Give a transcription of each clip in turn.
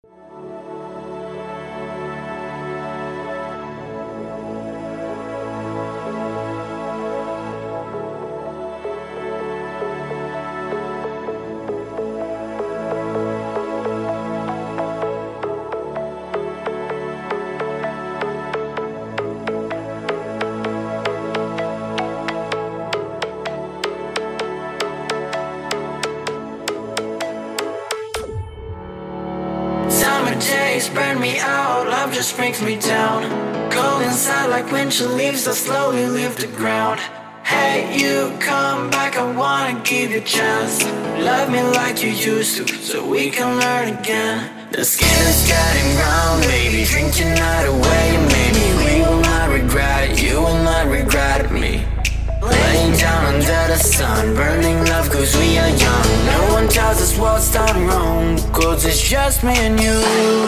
Days burn me out, love just brings me down. Cold inside like winter leaves that slowly leave the ground. Hey, you come back, I wanna give you a chance. Love me like you used to, so we can learn again. The skin is getting brown, baby, drink your night away. Maybe we will not regret it, you will not regret me. Laying down under the sun, burning love cause we are young. No one tells us what's done wrong, cause it's just me and you.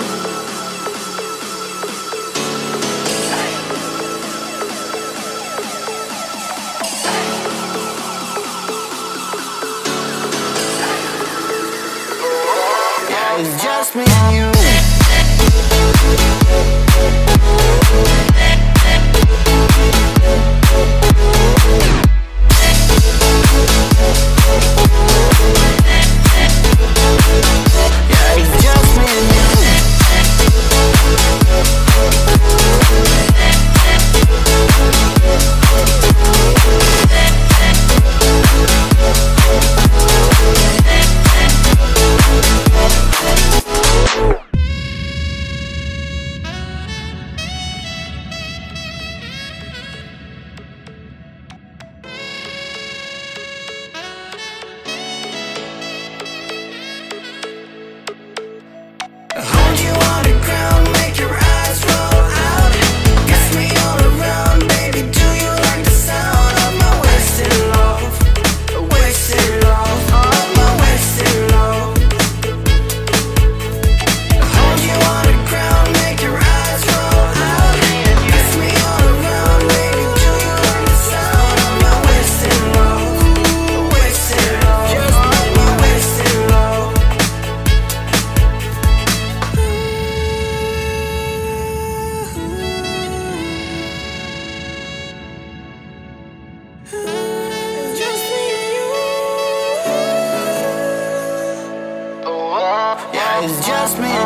Yeah, it's just me and you. Hold you on the ground, make your eyes roll out. Kiss me all around, baby, do you like the sound of my wasted love? Wasted love, of my wasted love. Hold you on the ground, make your eyes roll out. Kiss me all around, baby, do you like the sound of my wasted love? Wasted love, just my wasted love. Yeah, it's just me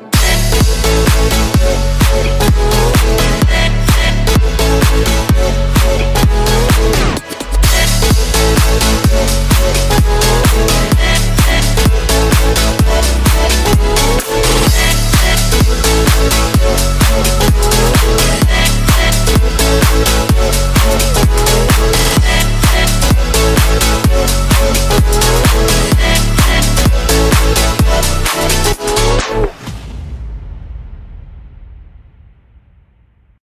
and you.